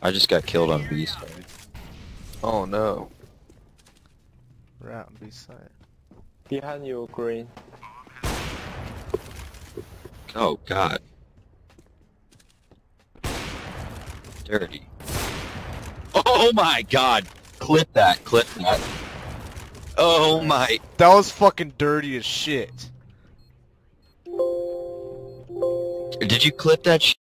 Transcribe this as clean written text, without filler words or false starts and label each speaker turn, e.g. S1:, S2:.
S1: I just got killed on B side.
S2: Oh no.
S3: We're out on B side.
S4: Behind you, green.
S1: Oh god. Dirty. Oh my god! Clip that, clip that. Oh my.
S3: That was fucking dirty as shit.
S1: Did you clip that